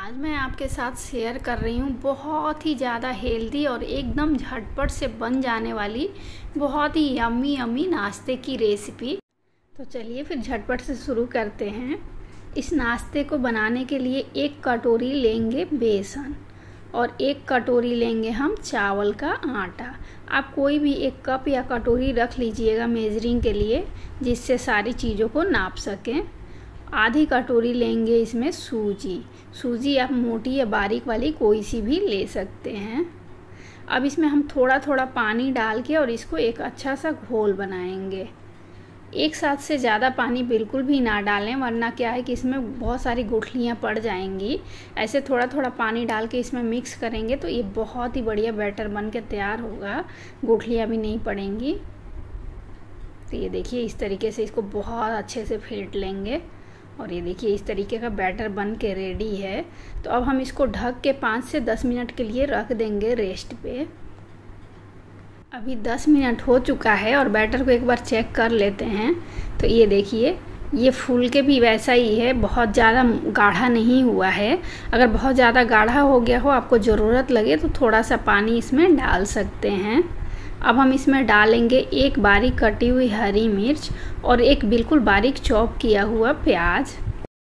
आज मैं आपके साथ शेयर कर रही हूँ बहुत ही ज़्यादा हेल्दी और एकदम झटपट से बन जाने वाली बहुत ही यम्मी यम्मी नाश्ते की रेसिपी। तो चलिए फिर झटपट से शुरू करते हैं। इस नाश्ते को बनाने के लिए 1 कटोरी लेंगे बेसन और 1 कटोरी लेंगे हम चावल का आटा। आप कोई भी 1 कप या कटोरी रख लीजिएगा मेजरिंग के लिए, जिससे सारी चीज़ों को नाप सकें। आधी कटोरी लेंगे इसमें सूजी आप मोटी या बारीक वाली कोई सी भी ले सकते हैं। अब इसमें हम थोड़ा थोड़ा पानी डाल के और इसको एक अच्छा सा घोल बनाएंगे। एक साथ से ज़्यादा पानी बिल्कुल भी ना डालें, वरना क्या है कि इसमें बहुत सारी गुठलियाँ पड़ जाएंगी। ऐसे थोड़ा थोड़ा पानी डाल के इसमें मिक्स करेंगे तो ये बहुत ही बढ़िया बैटर बन के तैयार होगा, गुठलियाँ भी नहीं पड़ेंगी। तो ये देखिए इस तरीके से इसको बहुत अच्छे से फेंट लेंगे और ये देखिए इस तरीके का बैटर बन के रेडी है। तो अब हम इसको ढक के 5 से 10 मिनट के लिए रख देंगे रेस्ट पे। अभी 10 मिनट हो चुका है और बैटर को एक बार चेक कर लेते हैं। तो ये देखिए ये फूल के भी वैसा ही है, बहुत ज़्यादा गाढ़ा नहीं हुआ है। अगर बहुत ज़्यादा गाढ़ा हो गया हो, आपको ज़रूरत लगे तो थोड़ा सा पानी इसमें डाल सकते हैं। अब हम इसमें डालेंगे 1 बारीक कटी हुई हरी मिर्च और 1 बिल्कुल बारीक चॉप किया हुआ प्याज,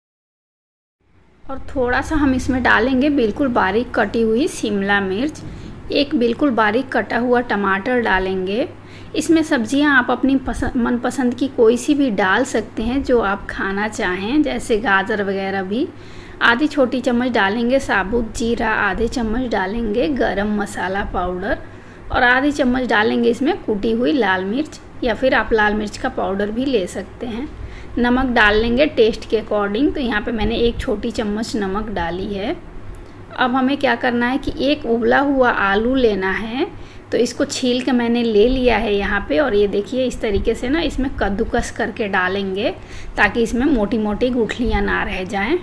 और थोड़ा सा हम इसमें डालेंगे बिल्कुल बारीक कटी हुई शिमला मिर्च। 1 बिल्कुल बारीक कटा हुआ टमाटर डालेंगे। इसमें सब्जियां आप अपनी मनपसंद की कोई सी भी डाल सकते हैं जो आप खाना चाहें, जैसे गाजर वगैरह भी। आधी छोटी चम्मच डालेंगे साबुत जीरा, आधे चम्मच डालेंगे गरम मसाला पाउडर और आधी चम्मच डालेंगे इसमें कुटी हुई लाल मिर्च, या फिर आप लाल मिर्च का पाउडर भी ले सकते हैं। नमक डाल लेंगे टेस्ट के अकॉर्डिंग, तो यहाँ पे मैंने 1 छोटी चम्मच नमक डाली है। अब हमें क्या करना है कि 1 उबला हुआ आलू लेना है, तो इसको छील के मैंने ले लिया है यहाँ पे, और ये देखिए इस तरीके से ना इसमें कद्दूकस करके डालेंगे ताकि इसमें मोटी मोटी गुठलियाँ ना रह जाएँ।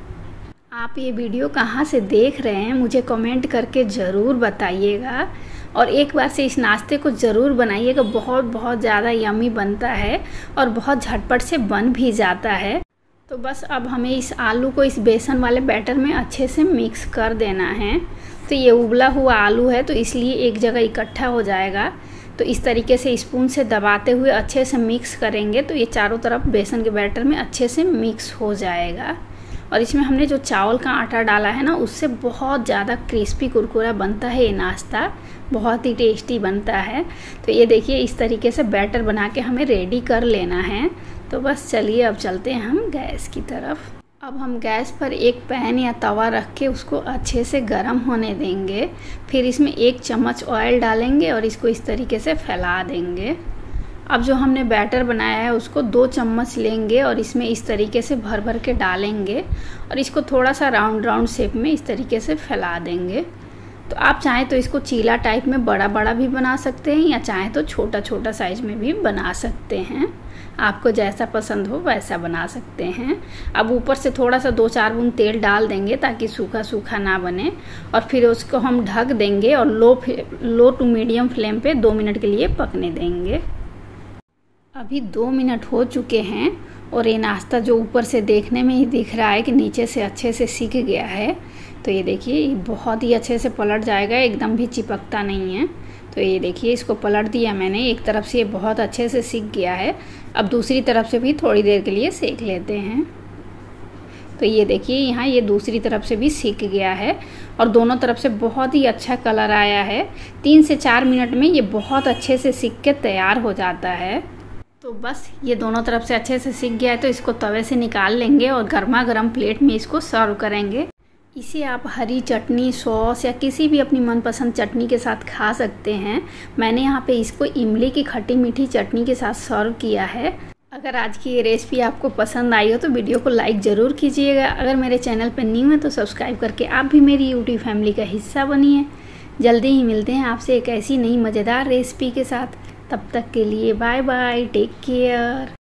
आप ये वीडियो कहाँ से देख रहे हैं मुझे कमेंट करके ज़रूर बताइएगा, और एक बार से इस नाश्ते को ज़रूर बनाइएगा। बहुत ज़्यादा यम्मी बनता है और बहुत झटपट से बन भी जाता है। तो बस अब हमें इस आलू को इस बेसन वाले बैटर में अच्छे से मिक्स कर देना है। तो ये उबला हुआ आलू है तो इसलिए एक जगह इकट्ठा हो जाएगा। तो इस तरीके से स्पून से दबाते हुए अच्छे से मिक्स करेंगे तो ये चारों तरफ बेसन के बैटर में अच्छे से मिक्स हो जाएगा। और इसमें हमने जो चावल का आटा डाला है ना, उससे बहुत ज़्यादा क्रिस्पी कुरकुरा बनता है ये नाश्ता, बहुत ही टेस्टी बनता है। तो ये देखिए इस तरीके से बैटर बना के हमें रेडी कर लेना है। तो बस चलिए अब चलते हैं हम गैस की तरफ। अब हम गैस पर एक पैन या तवा रख के उसको अच्छे से गर्म होने देंगे। फिर इसमें 1 चम्मच ऑयल डालेंगे और इसको इस तरीके से फैला देंगे। अब जो हमने बैटर बनाया है उसको 2 चम्मच लेंगे और इसमें इस तरीके से भर भर के डालेंगे और इसको थोड़ा सा राउंड शेप में इस तरीके से फैला देंगे। तो आप चाहें तो इसको चीला टाइप में बड़ा बड़ा भी बना सकते हैं, या चाहें तो छोटा छोटा साइज में भी बना सकते हैं। आपको जैसा पसंद हो वैसा बना सकते हैं। अब ऊपर से थोड़ा सा 2-4 बूंद तेल डाल देंगे ताकि सूखा सूखा ना बने, और फिर उसको हम ढक देंगे और लो टू मीडियम फ्लेम पे 2 मिनट के लिए पकने देंगे। अभी 2 मिनट हो चुके हैं और ये नाश्ता जो ऊपर से देखने में ही दिख रहा है कि नीचे से अच्छे से सिक गया है। तो ये देखिए ये बहुत ही अच्छे से पलट जाएगा, एकदम भी चिपकता नहीं है। तो ये देखिए इसको पलट दिया मैंने, एक तरफ से ये बहुत अच्छे से सिक गया है। अब दूसरी तरफ से भी थोड़ी देर के लिए सेक लेते हैं। तो ये देखिए यहाँ ये दूसरी तरफ से भी सिक गया है और दोनों तरफ से बहुत ही अच्छा कलर आया है। 3 से 4 मिनट में ये बहुत अच्छे से सिक के तैयार हो जाता है। तो बस ये दोनों तरफ से अच्छे से सिक गया है तो इसको तवे से निकाल लेंगे और गर्मा गर्म प्लेट में इसको सर्व करेंगे। इसे आप हरी चटनी, सॉस या किसी भी अपनी मनपसंद चटनी के साथ खा सकते हैं। मैंने यहाँ पे इसको इमली की खट्टी मीठी चटनी के साथ सर्व किया है। अगर आज की ये रेसिपी आपको पसंद आई हो तो वीडियो को लाइक ज़रूर कीजिएगा। अगर मेरे चैनल पर न्यू है तो सब्सक्राइब करके आप भी मेरी यूट्यूब फैमिली का हिस्सा बनिए। जल्दी ही मिलते हैं आपसे एक ऐसी नई मज़ेदार रेसिपी के साथ। तब तक के लिए बाय बाय, टेक केयर।